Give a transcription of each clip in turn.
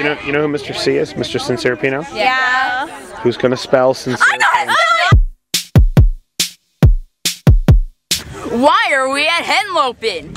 You know who Mr. C is? Mr. Sincere Pino? Yeah. Who's gonna spell sincere? I know it! Why are we at Henlopen?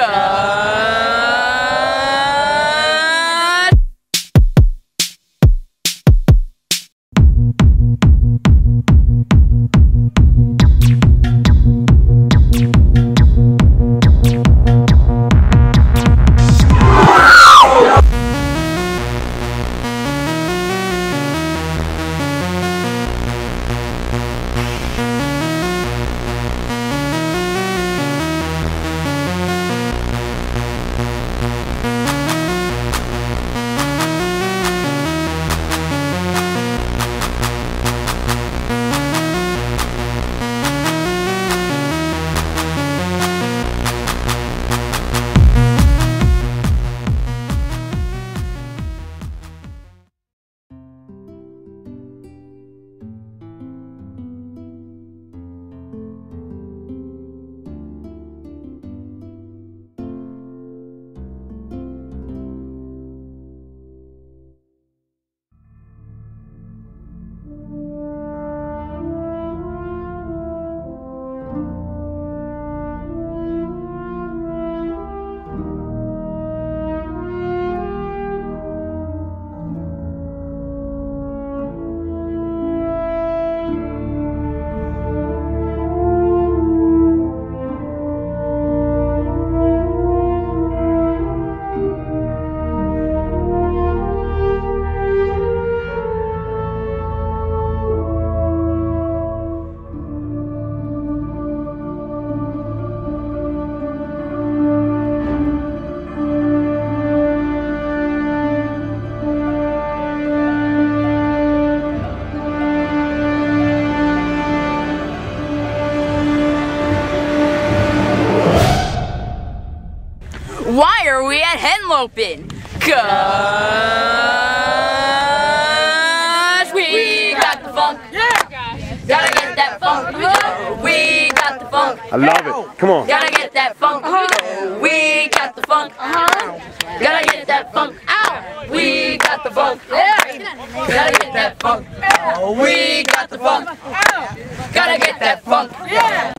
Why are we at Henlopen? 'Cause we got the funk. Yeah. Gotta get that funk. We got the funk. I love it. Come on. Gotta get that funk. We got the funk. Gotta get that funk. Ow. We got the funk. Gotta get that funk. We got the funk. Gotta get that funk. Yeah.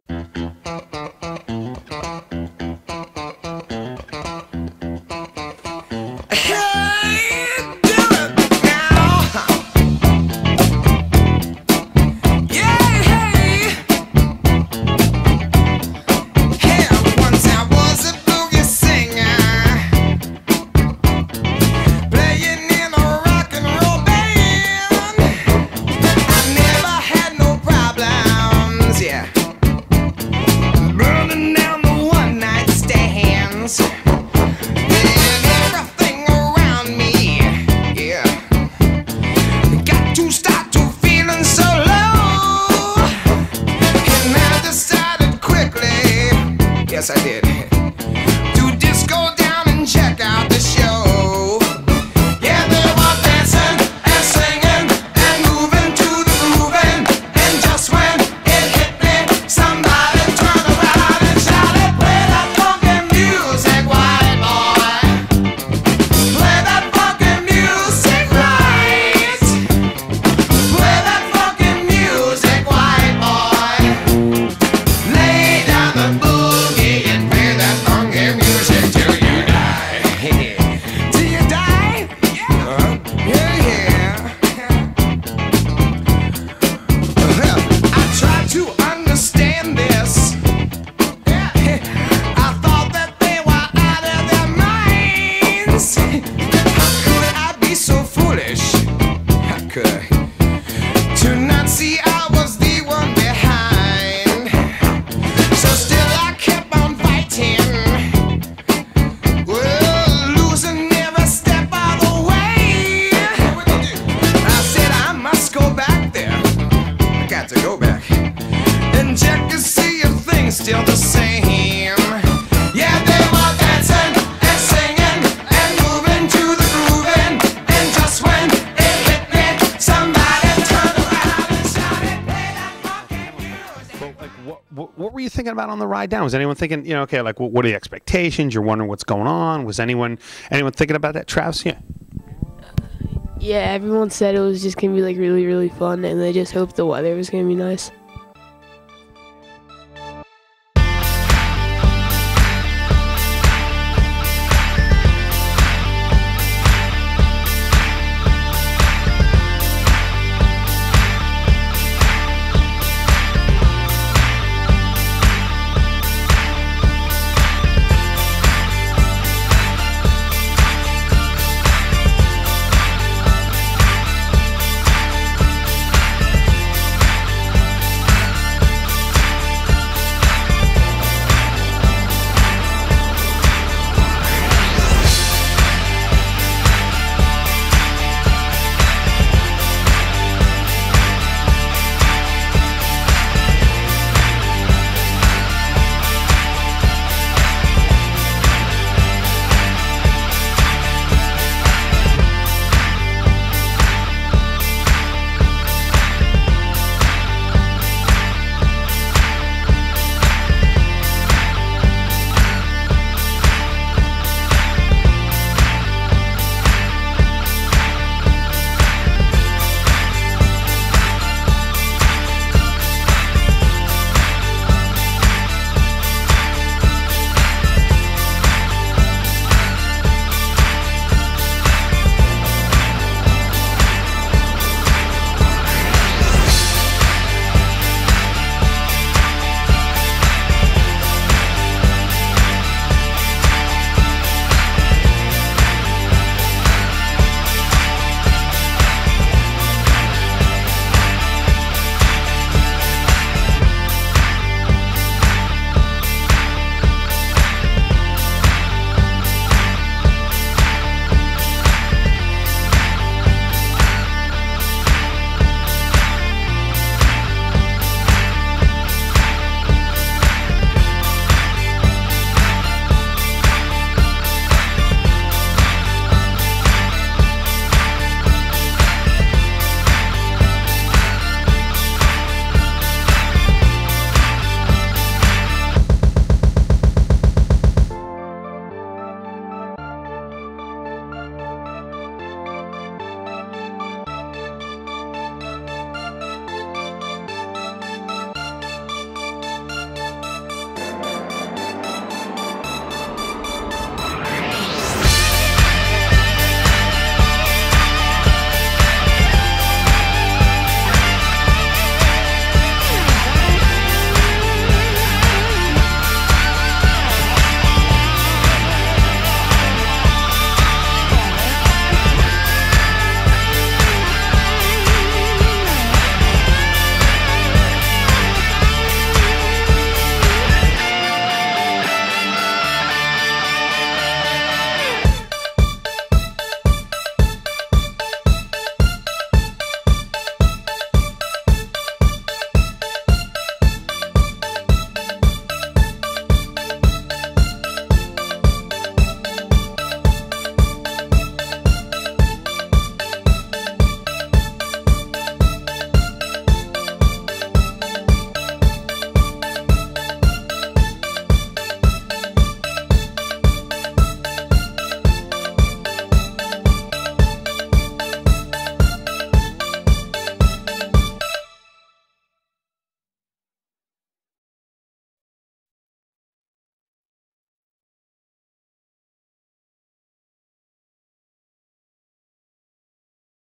Yes, I did. To just go down and check out the show. Yeah, they were dancing and singing and moving to the grooving. And just when it hit me, somebody turned around and shouted, "Play that funky music, white boy. Play that funky music right. Play that funky music, white boy. Lay down the boogie and play that funky music till you die." Till you die? Yeah, yeah. Well, I tried to understand this. I thought that they were out of their minds. How could I be so foolish? How could I? To not see I was the one behind. So still I kept on fighting. Well, losing every step of the way. I said I must go back there. I got to go back and check to see if things still the same. Yeah, they were dancing and singing and moving to the grooving. And just when it hit me, somebody turned around and shouted, "Play that funky music." Well, like, what were you thinking about on the ride down? Was anyone thinking, okay, like what are the expectations? You're wondering what's going on. Was anyone thinking about that, Travis? Yeah. Yeah, everyone said it was just gonna be like really, really fun, and they just hoped the weather was gonna be nice.